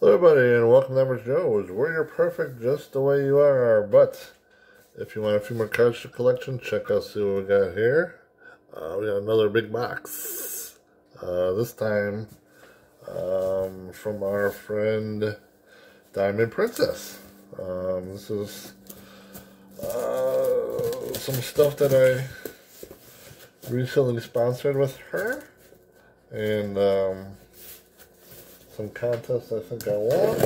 Hello everybody and welcome to Average Joe's, where you're perfect just the way you are. But if you want a few more cards to collection, check out, see what we got here. We got another big box. This time from our friend Diamond Princess. This is some stuff that I recently sponsored with her. And some contests I think I won.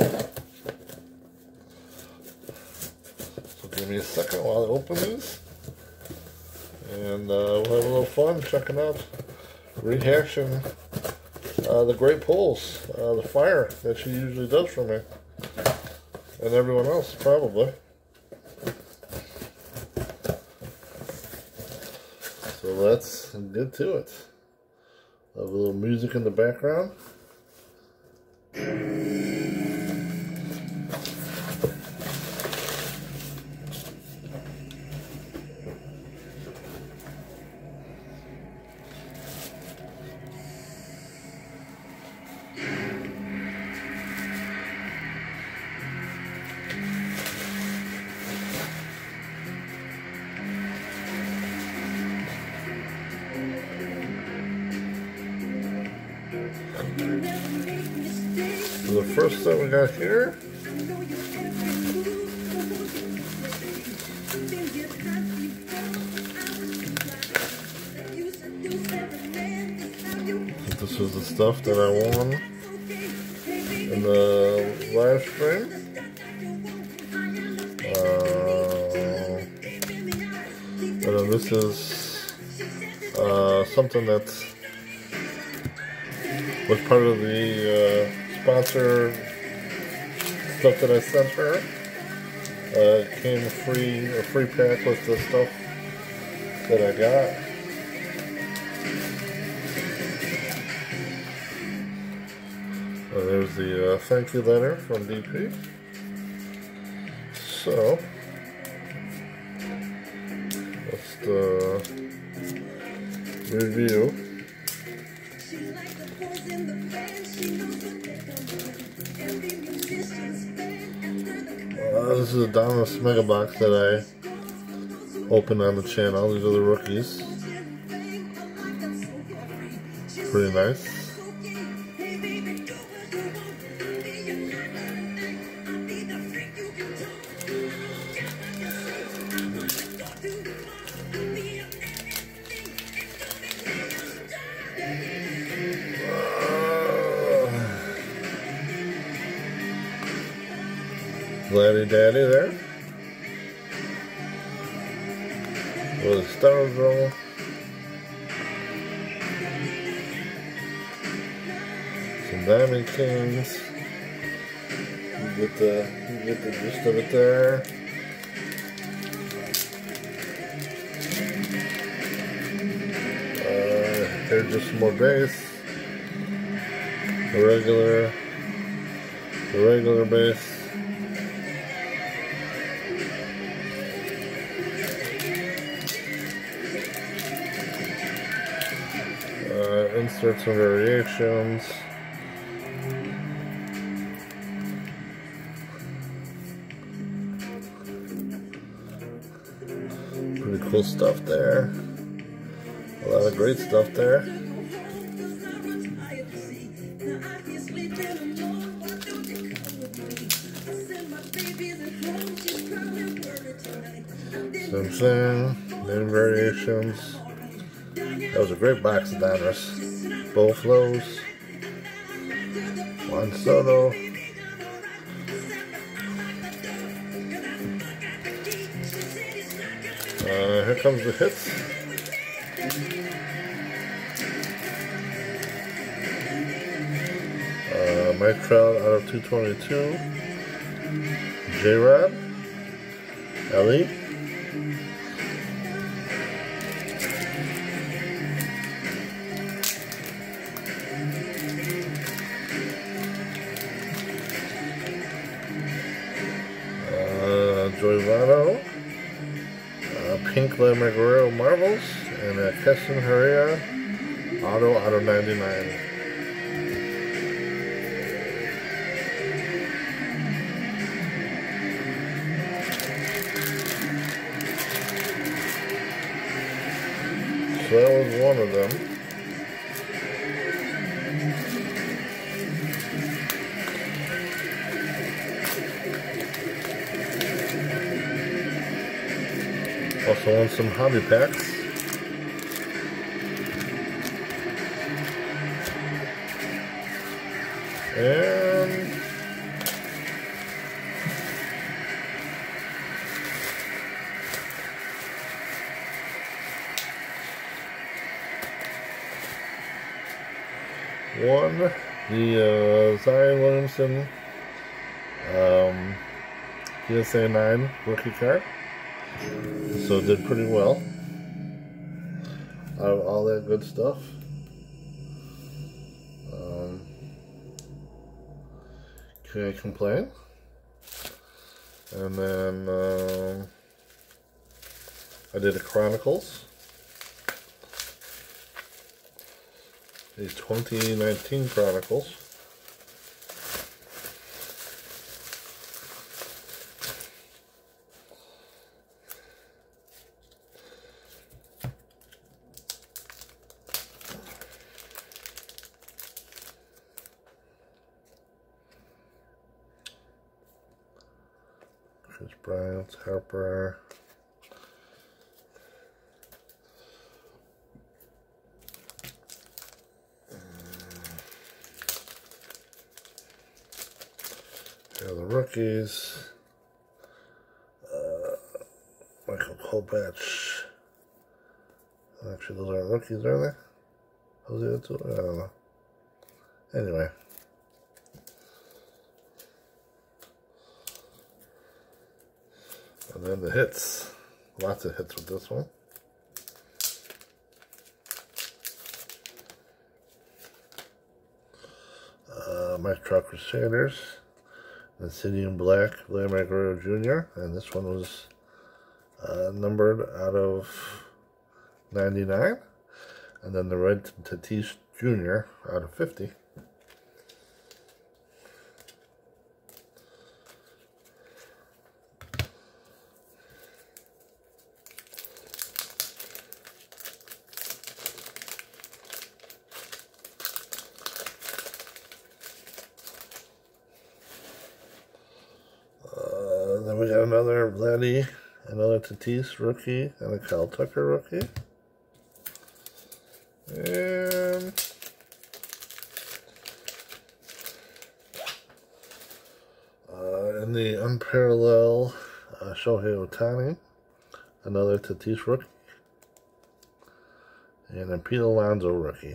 So give me a second while I open these. And we'll have a little fun checking out, rehashing the great pulls, the fire that she usually does for me. And everyone else, probably. So let's get to it. Have a little music in the background. So the first that we got here this was the stuff that I won in the live stream. And then this is something that was part of the sponsor stuff that I sent her. It came a free pack with the stuff that I got. There's the thank you letter from DP. So let's review. This is a Dominus Mega Box that I opened on the channel. These are the rookies. Pretty nice. Gladdy Daddy there. With a Star Roll. Some Diamond Kings. You get the gist of it there. Here's just some more base. The regular base. Inserts and variations. Pretty cool stuff there. A lot of great stuff there. Same thing, name variations. That was a great box of Donruss. Bo Flows, Juan Soto, here comes the hits. Mike Trout out of 222, J-Rod, Ellie, Joey Votto, Pink Vladimir Guerrero Marvels, and Keston Herrera Auto 99. So that was one of them. Also won some hobby packs. And won the Zion Williamson PSA 9 rookie card. So did pretty well out of all that good stuff. Can't complain. And then I did a Chronicles. The 2019 Chronicles. Chris Bryant, Harper. Here are the rookies. Michael Kopech. Actually, those aren't rookies, are they? Those are the two? I don't know. Anyway. And then the hits. Lots of hits with this one. Mike Trout Crusaders. The City in Black, Vladimir Guerrero Jr. And this one was numbered out of 99. And then the Red Tatis Jr. out of 50. Then we got another Vladdy, another Tatis rookie, and a Kyle Tucker rookie. And in the unparalleled Shohei Ohtani, another Tatis rookie, and a Pete Alonso rookie.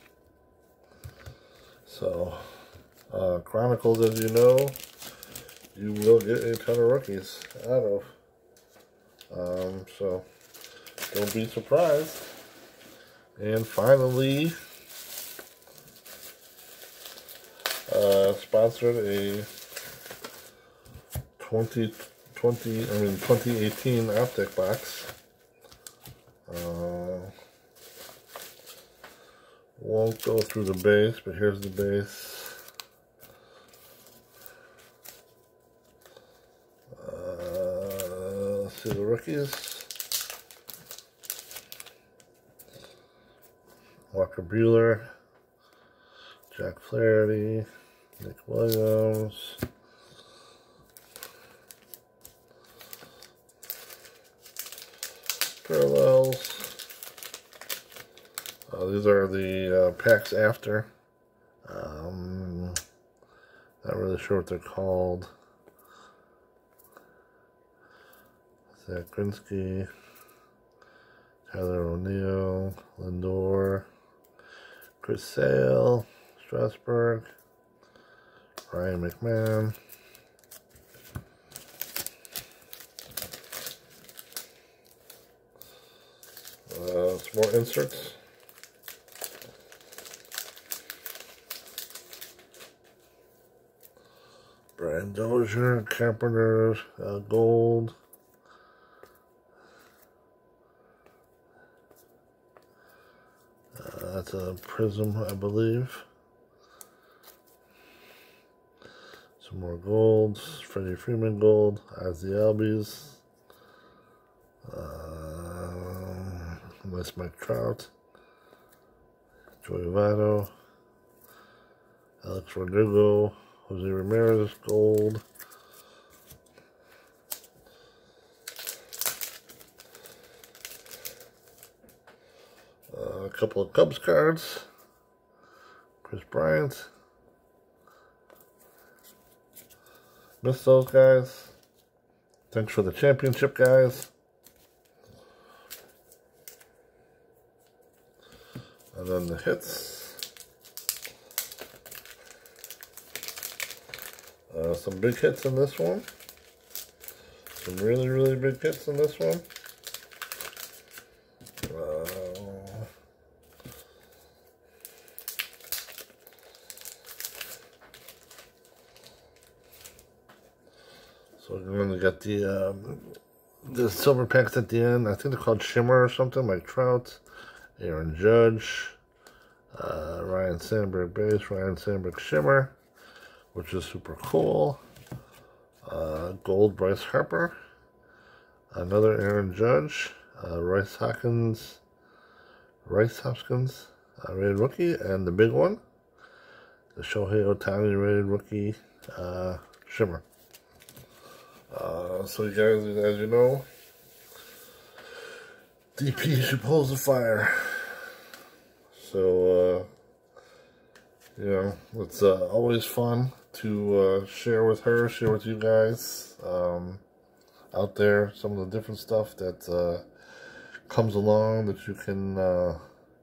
So, Chronicles, as you know, you will get a ton of rookies out of. So, don't be surprised. And finally, sponsored a 2018 Optic box. Won't go through the base, but here's the base. Let's see the rookies. Walker Buehler, Jack Flaherty, Nick Williams, parallels. These are the packs after. Not really sure what they're called. Zach Greinke, Tyler O'Neill, Lindor, Chris Sale, Strasburg, Ryan McMahon, some more inserts. Brian Dozier, Carpenter, gold. That's a Prism, I believe. Some more golds. Freddie Freeman gold. Ozzie Albies. Nice Mike Trout. Joey Votto, Alex Rodrigo, Jose Ramirez, gold. A couple of Cubs cards. Chris Bryant. Missed those guys. Thanks for the championship, guys. And then the hits. Some big hits in this one. Some really, really big hits in this one. So we're gonna get the silver packs at the end. I think they're called Shimmer or something, like Trout, Aaron Judge, Ryan Sandberg base, Ryan Sandberg Shimmer, which is super cool. Gold Bryce Harper, another Aaron Judge, Rhys Hoskins, rated rookie, and the big one, the Shohei Ohtani rated rookie Shimmer. So you guys, as you know, DP should pose the fire. So, you know, it's always fun to share with her, share with you guys out there, some of the different stuff that comes along that you can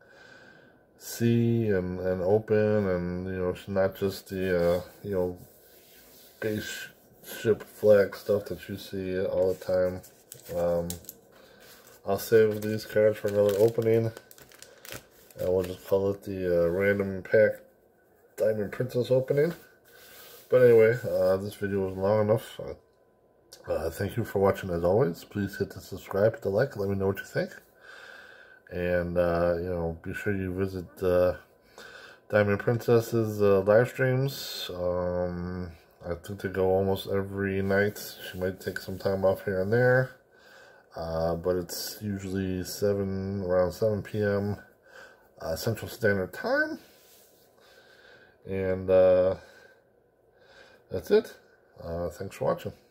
see and open, and, you know, it's not just the, you know, base ship flag stuff that you see all the time. I'll save these cards for another opening, and we'll just call it the random pack Diamond Princess opening. But anyway, this video was long enough. Thank you for watching as always. Please hit the subscribe, hit the like, let me know what you think. And, you know, be sure you visit Diamond Princess's live streams. I think they go almost every night. She might take some time off here and there. But it's usually around 7 p.m. Central Standard Time. And that's it. Thanks for watching.